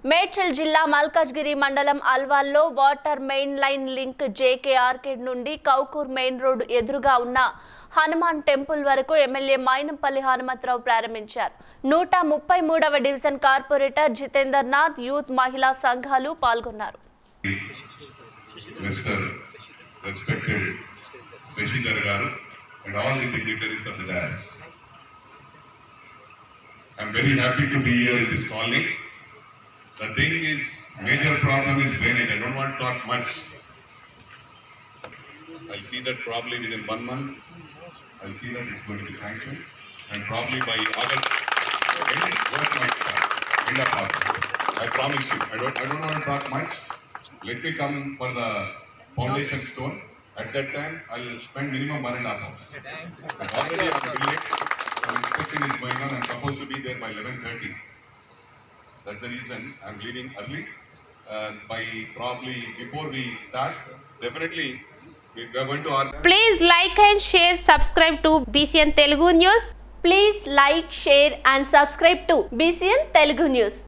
మేడ్చల్ జిల్లా మల్కజ్గిరి మండలం అల్వాల్లో water main line link JK arcade నుండి కౌకూర్ మెయిన్ రోడ్ ఎదురుగా ఉన్న హనుమాన్ టెంపుల్ వరకు ఎమ్మెల్యే మైనంపల్లి హనుమంట్రావు ప్రారంభించారు. 133వ division corporator Jitender, Nath, youth మహిళా సంఘాలు పాల్గొన్నారు. I'm very happy to be here in this colony. The thing is, major problem is drainage. I don't want to talk much. I'll see that probably within 1 month. I'll see that it's going to be sanctioned, and probably by August, work might start. End of August. I promise you. I don't want to talk much. Let me come for the foundation stone. At that time, I'll spend minimum 1.5 hours. Already I'm doing it. Some inspection is going on. I'm supposed to be there by 11:30. That's the reason I'm leaving early. By probably before we start, definitely we are going to. Please like and share, subscribe to Bcn Telugu News. Please like, share and subscribe to Bcn Telugu News.